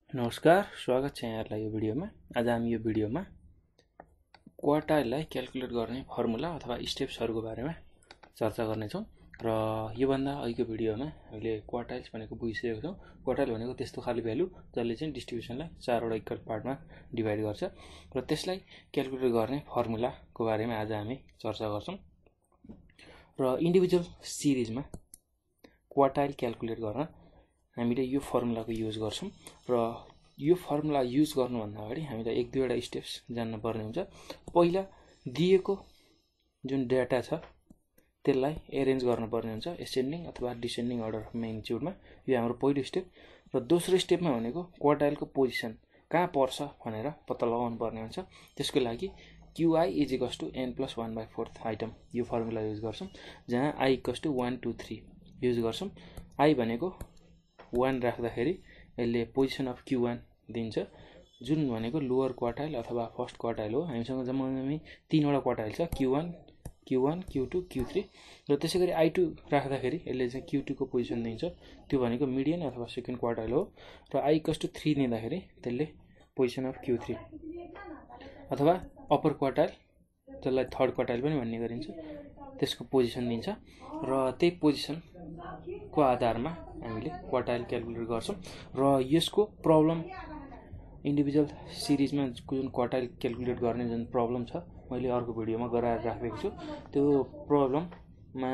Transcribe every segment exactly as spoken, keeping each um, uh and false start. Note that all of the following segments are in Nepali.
नमस्कार, स्वागत छ यहाँहरुलाई यो भिडियोमा। आज हामी यो भिडियोमा क्वार्टाइललाई क्याल्कुलेट गर्ने फर्मुला अथवा स्टेप्सहरुको बारेमा चर्चा गर्ने छौं र यो भन्दा अघिको भिडियोमा हामीले क्वार्टाइल्स भनेको बुझिसकेका छौं। क्वार्टाइल भनेको त्यस्तो खाली भ्यालु जसले चाहिँ डिस्ट्रिब्युसनलाई चारवटा इक्वल पार्टमा डिभाइड गर्छ र त्यसलाई क्याल्कुलेट गर्ने फर्मुलाको बारेमा आज हामी चर्चा गर्छौं। र इन्डिभिजुअल सिरिजमा क्वार्टाइल क्याल्कुलेट गर्न हामीले यो फर्मुलाको युज गर्छौं र यो फर्मुला युज गर्नुभन्दा अगाडि हामीलाई एक दुईवटा स्टेप्स जान्न पर्ने हुन्छ। पहिला दिएको जुन डाटा छ त्यसलाई एरेन्ज गर्नुपर्ने हुन्छ एसेन्डिङ अथवा डिसेन्डिङ अर्डर अफ म्याग्निट्युडमा। यो हाम्रो पहिलो स्टेप र दोस्रो स्टेपमा भनेको क्वार्टाइलको पोजिसन कहाँ पर्छ भनेर पत्ता लगाउनु पर्ने हुन्छ। त्यसको लागि qi is equals to n plus one by fourth item यो फर्मुला युज गर्छौं, जहाँ i equals to one two three use गर्छौं। i भनेको वन राख्दाखेरि यसले पोजिसन अफ क्यू वन दिन्छ, जुन भनेको लोअर क्वार्टाइल अथवा फर्स्ट क्वार्टाइल हो। हामीसँग जम्मा जम्मै तीनवटा क्वार्टाइल छ, Q one, Q one, Q two, Q three र त्यसैगरी आई टू राख्दाखेरि यसले चाहिँ क्यू टू को पोजिसन दिन्छ, त्यो भनेको मिडियन अथवा सेकेन्ड क्वार्टाइल हो। र i इक्वल्स टु थ्री दिँदाखेरि त्यसले पोजिसन अफ क्यू थ्री अथवा अप्पर क्वार्टाइल, जसलाई थर्ड क्वार्टाइल पनि भन्ने गरिन्छ, त्यसको पोजिसन दिन्छ र त्यही पोजिसनको आधारमा हामीले क्वार्टाइल क्याल्कुलेट गर्छौं। र यसको प्रब्लम इन्डिभिजुअल सिरिजमा जुन क्वार्टाइल क्याल्कुलेट गर्ने जुन प्रब्लम छ मैले अर्को भिडियोमा गराएर राखेको छु, त्यो प्रब्लममा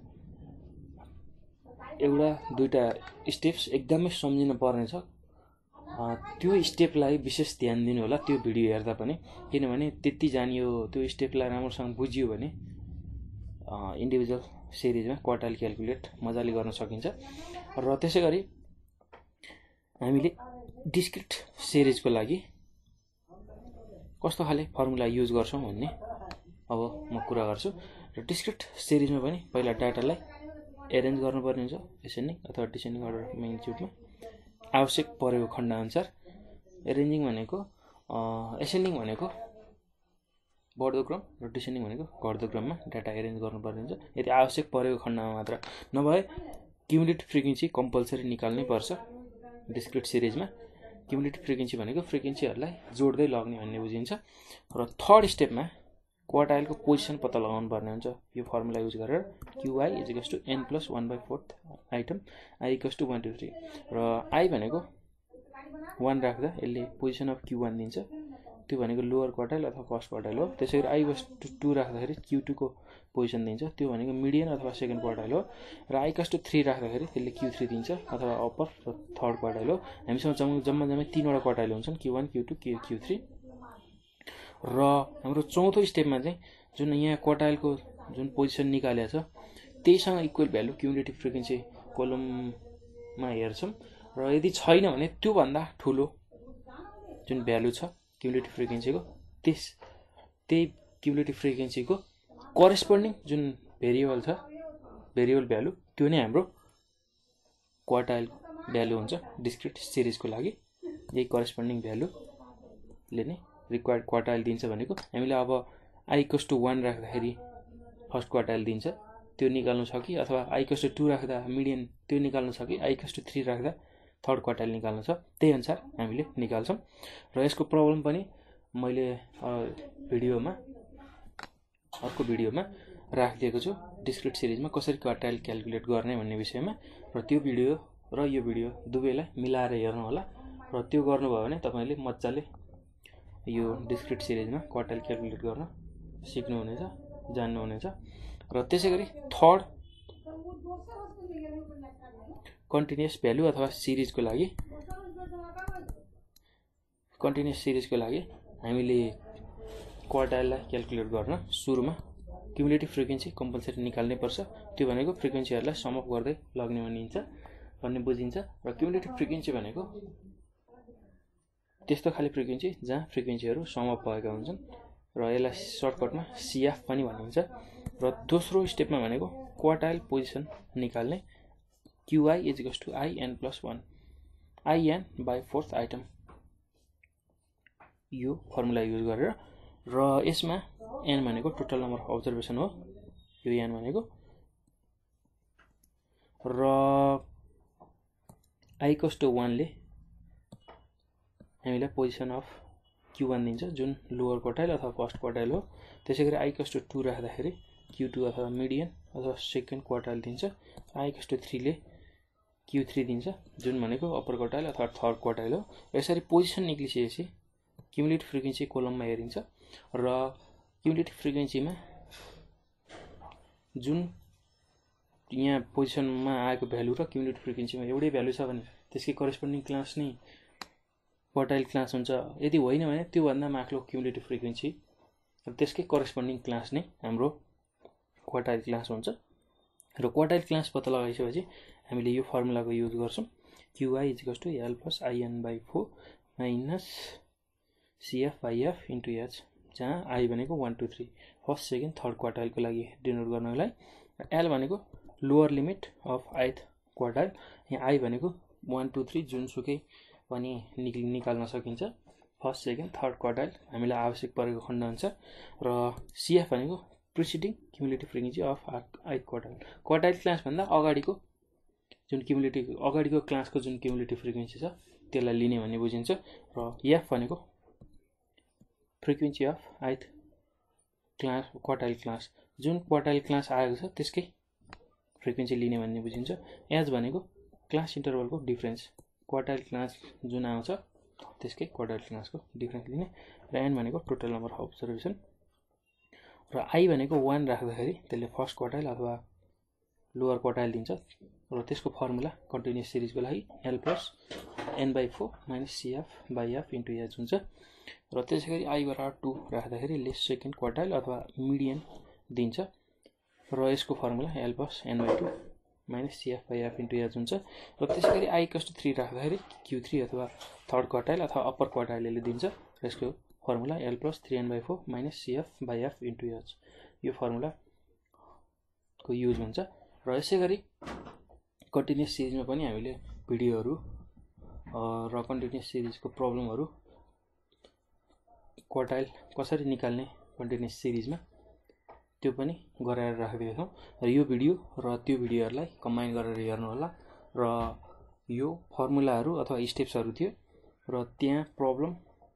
एउटा दुईटा स्टेप्स एकदमै सम्झिन पर्ने छ। त्यो स्टेपलाई विशेष ध्यान दिनु होला त्यो भिडियो हेर्दा पनि, किनभने त्यति जानियो त्यो स्टेपलाई राम्रोसँग बुझियो भने इन्डिभिजुअल सिरिजमा क्वार्टाइल क्याल्कुलेट मजाले गर्न सकिन्छ। र त्यसैगरी हामीले डिस्क्रिट सिरिजको लागि कस्तो खाले फर्मुला युज गर्छौं भन्ने अब म कुरा गर्छु। र डिस्क्रिट सिरिजमा पनि पहिला डाटालाई एरेन्ज गर्नुपर्ने हुन्छ एसेन्डिङ अथवा डिसेन्डिङ अर्डर अफ म्याग्निट्युडमा आवश्यक परेको खण्ड अनुसार। एरेन्जिङ भनेको एसेन्डिङ भनेको बढ्दो क्रम र डिसेन्डिङ भनेको घट्दो क्रममा डाटा एरेन्ज गर्नुपर्ने हुन्छ, यदि आवश्यक परेको खण्डमा मात्र। नभए क्युमुलेटिभ फ्रिक्वेन्सी कम्पल्सरी निकाल्नै पर्छ डिस्क्रिट सिरिजमा। क्युमुलेटिभ फ्रिक्वेन्सी भनेको फ्रिक्वेन्सीहरूलाई जोड्दै लग्ने भन्ने बुझिन्छ। र थर्ड स्टेपमा क्वार्टाइलको पोजिसन पत्ता लगाउनु पर्ने हुन्छ यो फर्मुला युज गरेर। qi is equals to n plus one by fourth item i equals to one two three र i भनेको वन राख्दा यसले पोजिसन अफ क्यू वन दिन्छ, त्यो भनेको लोअर क्वार्टाइल अथवा फर्स्ट क्वार्टाइल हो। त्यसैगरी i इक्वल्स टु टू राख्दाखेरि क्यू टू को पोजिसन दिन्छ, त्यो भनेको मिडियन अथवा सेकेन्ड क्वार्टाइल हो। र i इक्वल्स टु थ्री राख्दाखेरि त्यसले क्यू थ्री दिन्छ अथवा अप्पर र थर्ड क्वार्टाइल हो। हामीसँग जम्मा जम्मा जम्मै तीनवटा क्वार्टाइल हुन्छन्, Q one, Q two, Q three. र हाम्रो चौथो स्टेपमा चाहिँ जुन यहाँ क्वार्टाइलको जुन पोजिसन निकालेको छ त्यहीसँग इक्वल भ्यालु क्युमुलेटिभ फ्रिक्वेन्सी कोलममा हेर्छौं। र यदि छैन भने त्यो भन्दा ठुलो जुन भ्यालु छ क्युमुलेटिभ फ्रिक्वेन्सीको, त्यस त्यही क्युमुलेटिभ फ्रिक्वेन्सीको करेस्पोन्डिङ जुन भेरिएबल छ, भेरिएबल भ्यालु, त्यो नै हाम्रो क्वार्टाइल भ्यालु हुन्छ डिस्क्रिट सिरिजको लागि। यही करेस्पोन्डिङ भ्यालुले नै रिक्वायर्ड क्वार्टाइल दिन्छ भनेको। हामीले अब i इक्वल्स टु वन राख्दाखेरि फर्स्ट क्वार्टाइल दिन्छ, त्यो निकाल्नु छ कि, अथवा i इक्वल्स टु टू राख्दा मिडियन त्यो निकाल्नु छ कि, i इक्वल्स टु थ्री राख्दा थर्ड क्वार्टाइल निकाल्नु छ, त्यही अनुसार हामीले निकाल्छौं। र यसको प्रब्लम पनि मैले भिडियोमा अर्को भिडियोमा राखिदिएको छु डिस्क्रिट सिरिजमा कसरी क्वार्टाइल क्याल्कुलेट गर्ने भन्ने विषयमा। र त्यो भिडियो र यो भिडियो दुवैलाई मिलाएर हेर्नु होला। र त्यो गर्नुभयो भने तपाईले मजाले यो डिस्क्रिट सिरिजमा क्वार्टाइल क्याल्कुलेट गर्न सिक्नुहुनेछ, जान्नुहुनेछ। र त्यसैगरी थर्ड कन्टिन्युअस भ्यालु अथवा सिरिजको लागि कन्टिन्युअस सिरिजको लागि हामीले क्वार्टाइललाई क्याल्कुलेट गर्न सुरुमा क्युमुलेटिभ फ्रिक्वेन्सी कम्पल्सरी निकाल्नै पर्छ, त्यो भनेको फ्रिक्वेन्सीहरूलाई सम अप गर्दै लग्ने भनिन्छ भन्ने बुझिन्छ। र क्युमुलेटिभ फ्रिक्वेन्सी भनेको त्यस्तो खाली फ्रिक्वेन्सी जहाँ फ्रिक्वेन्सीहरू सम अप भएका हुन्छन् र यसलाई सर्टकटमा सिएफ पनि भनिन्छ। र दोस्रो स्टेपमा भनेको क्वार्टाइल पोजिसन निकाल्ने qi is equals to i n plus one in by fourth item यो फर्मुला युज गरेर। र यसमा n भनेको टोटल नम्बर अफ अब्जर्भेसन हो, यो n भनेको। र i इक्वल्स टु वन ले हामीलाई पोजिसन अफ क्यू वान दिन्छ जुन लोवर क्वार्टाइल अथवा फर्स्ट क्वार्टाइल हो। त्यसै गरी आई इक्वल्स टु टू राख्दाखेरि क्यू टू अथवा मिडियन अथवा सेकेन्ड क्वार्टाइल दिन्छ। आई इक्वल्स टु थ्रीले क्यू थ्री दिन्छ जुन भनेको अप्पर क्वार्टाइल अथवा थर्ड क्वार्टाइल हो। यसरी पोजिसन निक्लिसकेपछि क्युमुलेटिभ फ्रिक्वेन्सी कोलममा हेरिन्छ र क्युमुलेटिभ फ्रिक्वेन्सीमा जुन यहाँ पोजिसनमा आएको भ्यालु र क्युमुलेटिभ फ्रिक्वेन्सीमा एउटै भ्यालु छ भने त्यसकै करेस्पोन्डिङ क्लास नै क्वार्टाइल क्लास हुन्छ। यदि होइन भने त्योभन्दा माथिल्लो क्युमुलेटिभ फ्रिक्वेन्सी र त्यसकै करेस्पोन्डिङ क्लास नै हाम्रो क्वार्टाइल क्लास हुन्छ। र क्वार्टाइल क्लास पत्ता लगाइसकेपछि हामीले यो फर्मुलाको युज गर्छौँ। Q i is equals to L plus I N by four minus CF by F into H, जहाँ आई भनेको one two three first second third क्वार्टाइलको लागि डिनोट गर्नको लागि, एल भनेको lower limit of ith quartile, यहाँ आई भनेको वान टू थ्री जुनसुकै पनि निक निकाल्न सकिन्छ फर्स्ट सेकेन्ड थर्ड क्वार्टाइल हामीलाई आवश्यक परेको खण्डअनुसार, र सिएफ भनेको preceding cumulative frequency of ith quartile. Quartile क्लासभन्दा अगाडिको जुन क्युमुलेटिभ अगाडिको क्लासको जुन क्युमुलेटिभ फ्रिक्वेन्सी छ त्यसलाई लिने भन्ने बुझिन्छ। र एफ भनेको frequency of ith class quartile class जुन क्वार्टाइल क्लास आएको छ त्यसकै फ्रिक्वेन्सी लिने भन्ने बुझिन्छ। एच भनेको क्लास इन्टरभलको डिफरेन्स, क्वार्टाइल क्लास जुन आउँछ त्यसकै क्वार्टाइल क्लासको डिफरेन्स लिने, र एन भनेको टोटल नम्बर अफ अब्जर्भेसन, र आई भनेको वान राख्दाखेरि त्यसले फर्स्ट क्वार्टाइल अथवा लोवर क्वार्टाइल दिन्छ। र त्यसको फर्मुला कन्टिन्युस सिरिजको लागि L plus N by four minus CF by F into H हुन्छ। र त्यसै गरी आई बराबर टू राख्दाखेरि लेस सेकेन्ड क्वार्टाइल अथवा मिडियन दिन्छ, र यसको formula L plus N by two minus CF by F into H हुन्छ। र त्यसै गरी आई इक्वल्स टु थ्री राख्दाखेरि क्यू थ्री अथवा थर्ड क्वार्टाइल अथवा अप्पर क्वार्टाइलले दिन्छ, र यसको formula L plus three N by four minus CF by F into H, यो फर्मुलाको युज हुन्छ। र यसै गरी कन्टिन्युस सिरिजमा पनि हामीले भिडियोहरू र कन्टिन्युस सिरिजको प्रब्लमहरू क्वार्टाइल कसरी निकाल्ने कन्टिन्युस सिरिजमा त्यो पनि गराएर राखिदिएका छौँ। र यो भिडियो र त्यो भिडियोहरूलाई कम्बाइन गरेर हेर्नु होला। र यो फर्मुलाहरू अथवा स्टेप्सहरू थियो र त्यहाँ प्रब्लम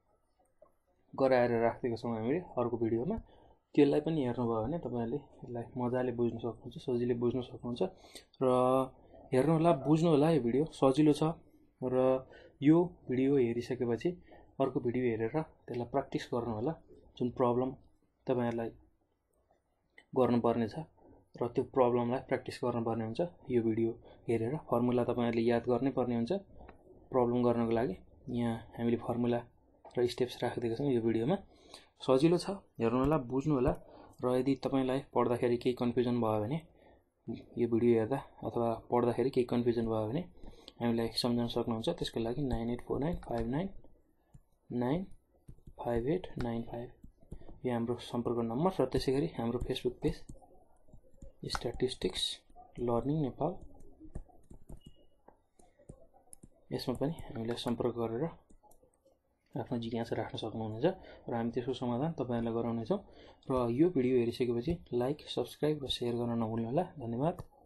गराएर राखिदिएका छौँ हामीले अर्को भिडियोमा, त्यसलाई पनि हेर्नुभयो भने तपाईँहरूले यसलाई मजाले बुझ्न सक्नुहुन्छ, सजिलै बुझ्न सक्नुहुन्छ। र हेर्नु होला, बुझ्नु होला, यो भिडियो सजिलो छ। र यो भिडियो हेरिसकेपछि अर्को भिडियो हेरेर त्यसलाई प्र्याक्टिस गर्नु होला, जुन प्रब्लम तपाईँहरूलाई गर्नुपर्ने छ र त्यो प्रब्लमलाई प्र्याक्टिस गर्नुपर्ने हुन्छ। यो भिडियो हेरेर फर्मुला तपाईँहरूले याद गर्नै पर्ने हुन्छ प्रब्लम गर्नको लागि। यहाँ हामीले फर्मुला र स्टेप्स राखिदिएका छौँ यो भिडियोमा, सजिलो छ, हेर्नु होला, बुझ्नु होला। र यदि तपाईँलाई पढ्दाखेरि केही कन्फ्युजन भयो भने यो भिडियो हेर्दा अथवा पढ्दाखेरि केही कन्फ्युजन भयो भने हामीलाई सम्झाउन सक्नुहुन्छ। त्यसको लागि nine eight four nine five nine nine five eight nine five यो हाम्रो सम्पर्क नम्बर, र त्यसै गरी हाम्रो Facebook page statistics learning Nepal, यसमा पनि हामीलाई सम्पर्क गरेर आफ्नो जिज्ञासा राख्न सक्नुहुनेछ र हामी त्यसको समाधान तपाईँहरूलाई गराउनेछौँ। र यो भिडियो हेरिसकेपछि लाइक, सब्सक्राइब र सेयर गर्न नभुल्नुहोला। धन्यवाद।